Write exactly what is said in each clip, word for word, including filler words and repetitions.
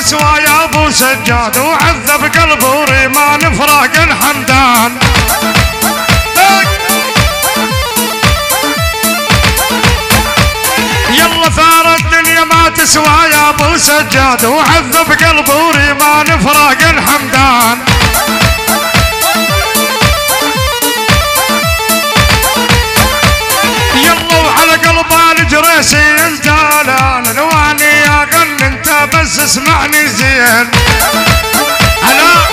تسوى يا ابو سجاد، وعذب قلب وريمان فراق الحمدان. يلا ثار الدنيا ما تسوى يا ابو سجاد، وعذب قلب وريمان فراق الحمدان. يلا وعلى قلب الجريسي الجلال، الواني يا غن انت بس اسمعني زين. على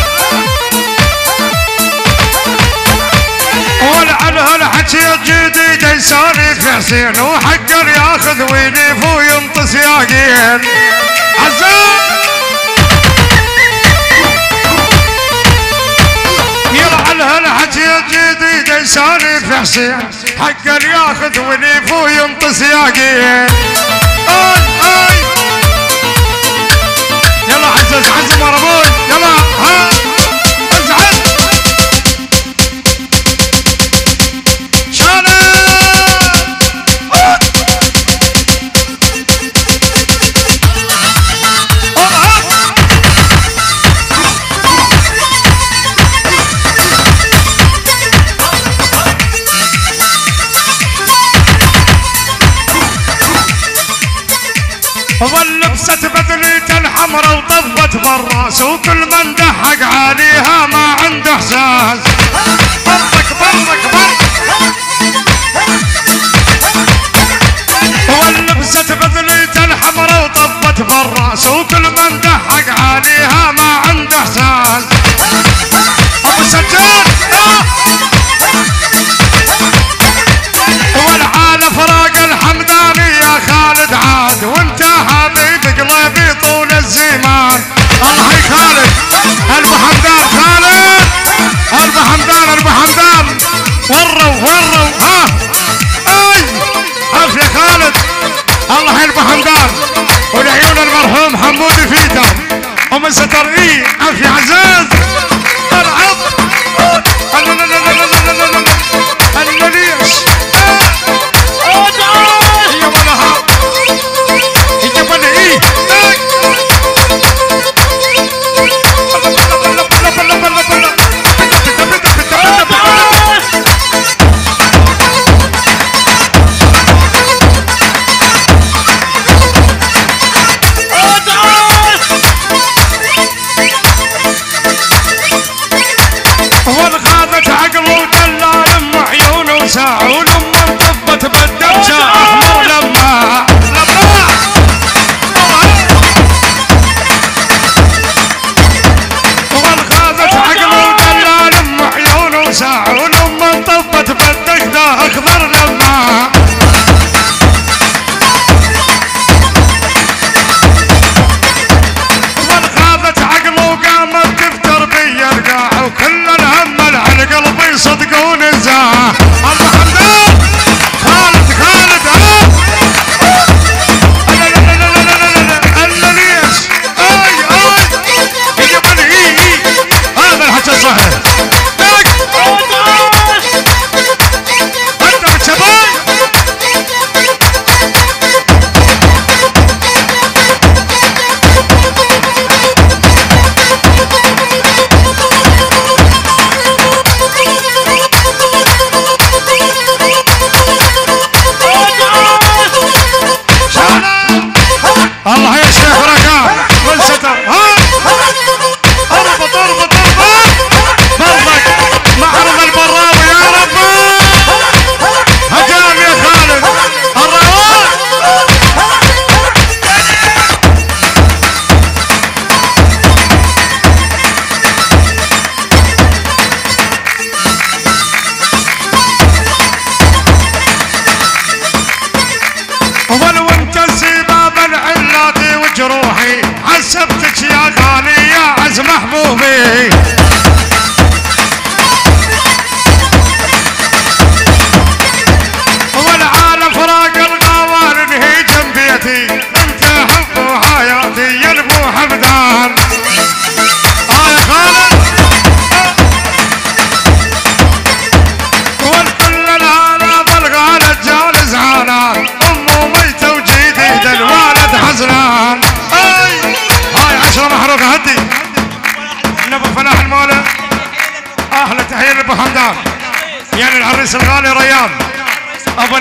ولعنه الحكي الجديد يسولف في حسين، وحقر ياخذ ويليف وينطس ياقين. عزام يلعنه الحكي الجديد يسولف في حسين، حقر ياخذ ويليف وينطس ياقين. اي اي يلا عزز عزم ورا ابوي يلا ها ازعل. ولبست بدلية الحمرا وطفت بالراس، وكل من دحق عليها ما عنده احساس. برك برك برك ولبست بدلية الحمرا وطفت بالراس، وكل من دحق عليها ما عنده احساس. ابو سجاد والعالة فراق الحمداني يا خالد عاد، وانت حبيب قلبي طول الزمان. الله يا خالد ابو حمدان، خالد ابو حمدان ابو حمدان وروا وروا ها اي عف يا خالد. الله يا ابو حمدان ولعيون المرحوم حمود فيدا ومن ستر اي عف يا عزاز. العب لا لا لا لا لا لا لا لا ليش يا ولها يا بني ايه والغابت عقله ودلال ام عيونه وساعه، ولما انطبت بالدرجه احمر لما والغابت عقله ودلال ام عيونه وساعه، ولما انطبت بالدرجه اخضر لما والغابت عقله وقامت تفتر بي القاع، وكل الهم على قلبي صدقون الزاع. ابو حمدان خالد خالد ها لا لا لا لا لا لا لا ليش اي اي يا بني اي اي هذا الحكي الصحيح. انت بالشباب الله يا شيخ ركاب والستر ها اربط اربط اربط برضك معرض البراوي يا رب. هجام يا خالد الرواد ولو انت السباب العلاتي وجروحي، عسبتك يا غالي يا عز محبوبي. والعالم فراق الغوار انهي جنبيتي، انت حب وحياتي يا ابو حمدان. اه يا خالد والكل الهلا بالغالد جال زعلان، امه ميته وجديد الوالد حزنان. اي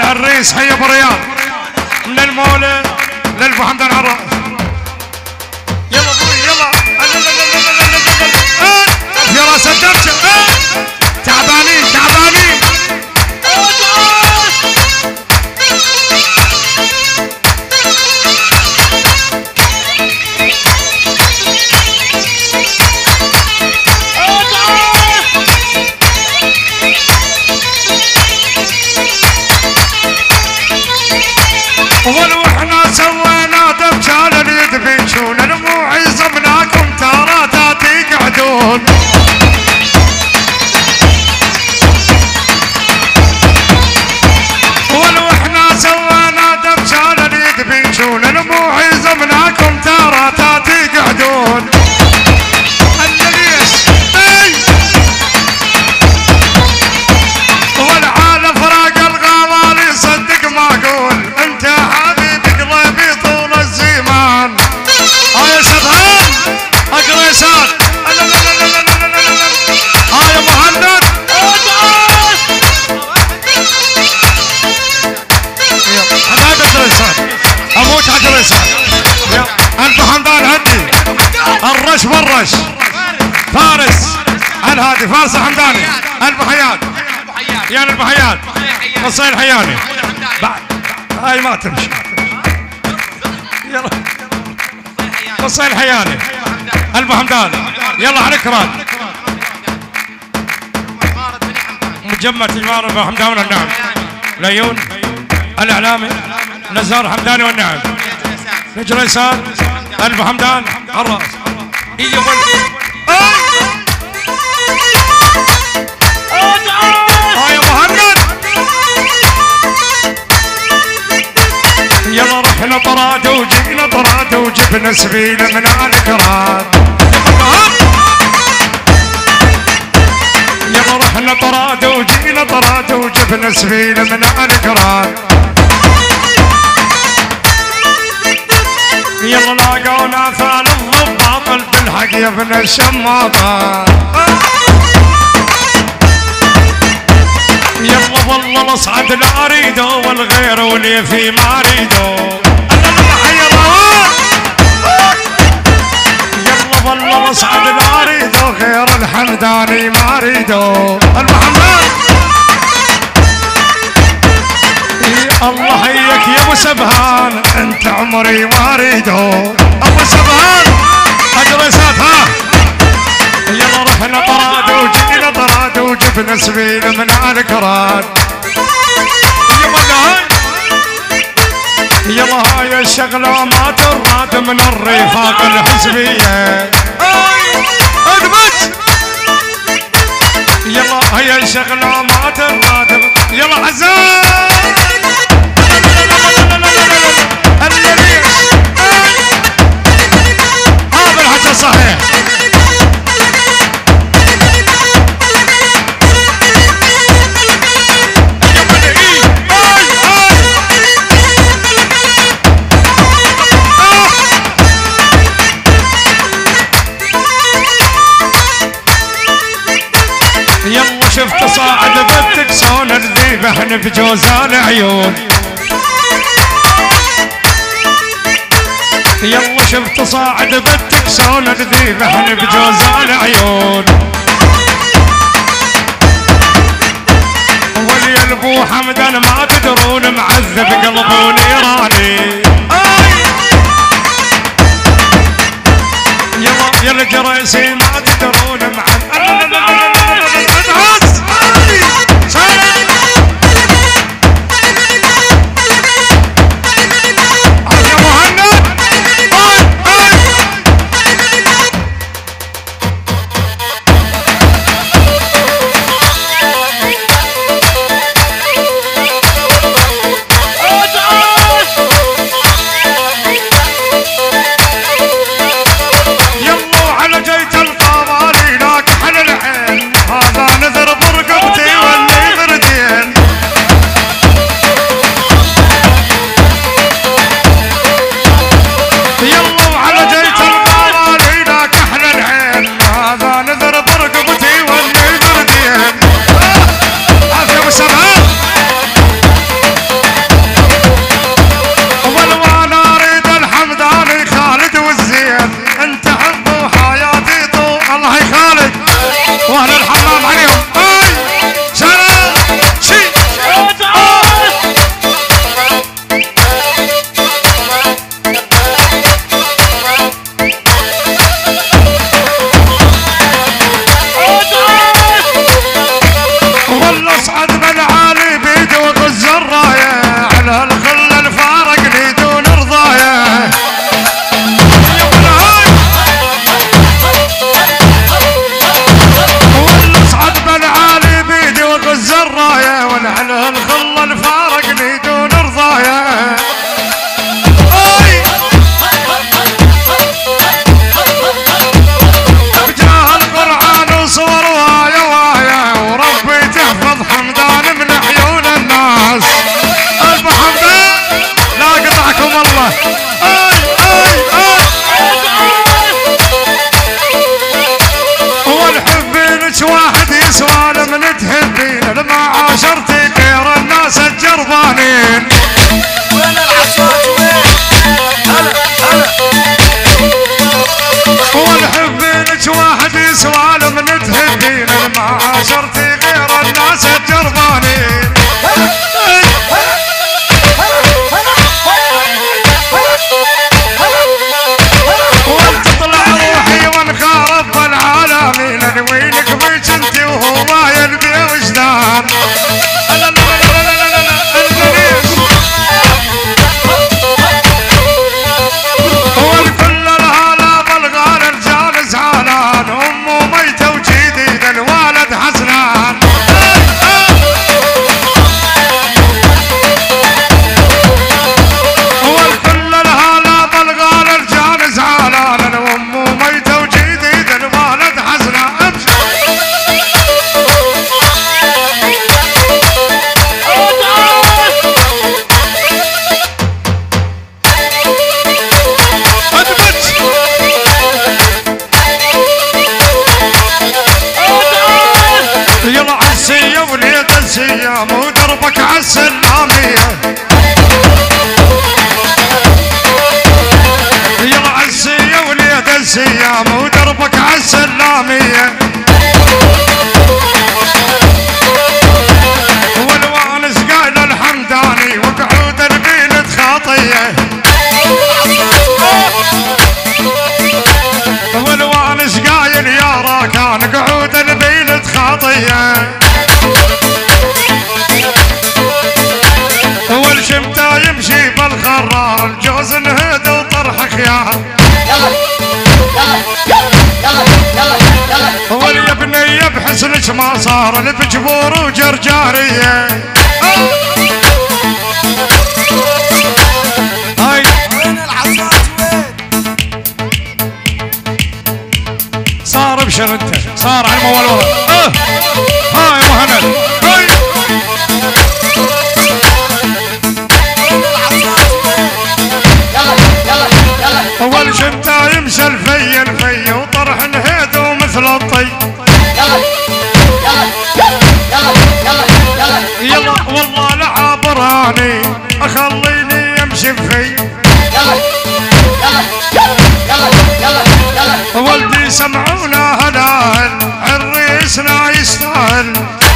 العريس حي ابو رياض من المولد للابو حمدان عراس. يلا ابوي يلا يا راس الدبشه تعبانين تعبانين. ولو احنا سوينا دبشة لليد بنشون دموعي صبناكم ترى تاتي قعدون. ولو احنا سوينا دبشة لليد بنشون دموعي صبناكم ترى تاتي قعدون. والعالم فراق الغوالي صدق ما اقول انت حبيبي قلبي طول الزمان. اه يا شباب اقريسات اه يا مهند حبايب اقريسات ابوك اقريسات انت حمدان هدي الرش والرش فارس الهادي فارس الحمداني البحيات يا البحيات قصي الحياني بعد هاي ما تمشي. يلا قصي الحياني البو حمدان يلا على كراد مجمع تجمار البو حمدان والنعم العيون الاعلامي نزار حمداني والنعم نجريسان البو حمدان الراس ايدي يا مهند يلا رحنا طراد وجبنا طراد وجبنا سبيل من الكراد. يلا رحنا طراد وجينا طراد وجبنا سبيل من الكراد. يلا لاقونا ثال الضباط بالحق يا ابن الشماطه. يلا والله الاصعد لا اريده والغير واللي في ما اريده. يلا والله الاصعد لا اريده غير الحمداني ما اريده. المحمد الله حيك يا ابو سبهان انت عمري ما اريده. ابو سبهان اجلسات ها يلا رحنا طراد وجينا طراد وجبنا سبيل من الكراد. يلا هاي الشغلة ما تراد من الرفاق الحزبية. اثبت يلا هاي الشغلة ما تراد يلا عزام الريش هذا الحكي صحيح. يلا شفت صاعد بالتكسون الذيبح بجوزان عيون. يلا شفت صاعد بالتكسون الذيبح بجوزان عيون. ولي البو حمدان ما تدرون معذب قلبه نيراني. يلا يا الجريسي ما تدرون معذب على جيت صاحبي سوالف نتهدين المعاشرتي غير الناس الجربانين. وانت طلع روحي وانخرب العالمين وينك بيت انت وهو يلبي وجدان. والكل الهلا بالغار رجال زعلان امه ميته وجديد الوالد حزنان. والكل الهلا بالغار رجال زعلان امه ميته وجديد الوالد حزنان. يلا عالسية وليد السيام ودربك عالسلامية. يلا عالسية وليد السيام ودربك عالسلامية. والوانس قايل الحمداني وقعود البيلة خاطية. والوانس قايل يا راكان قعود البيلة خاطية. والشمتا يمشي بالخرار الجوز انهد وطرح خيار. واليبنية بحسنك ما صار لبجبور وجرجارية. هاي صار ابشر انت صار على الموال ورا. اه هاي مهند هاي اول شمتا يمشي الفي الفي وطرح الهيد ومثل الطي. يلا والله لعابراني اخليني يمشي بفي. ولدي سمعونا هلاهل عريسنا يستاهل.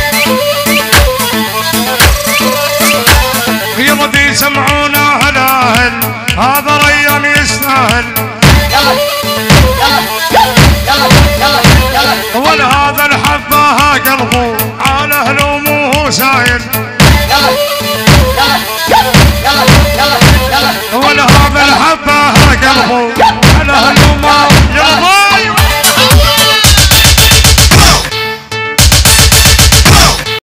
يا ولدي سمعونا هلاهل هذا ريان يستاهل. ولهذا الحبه قلبه على هلومه سايل.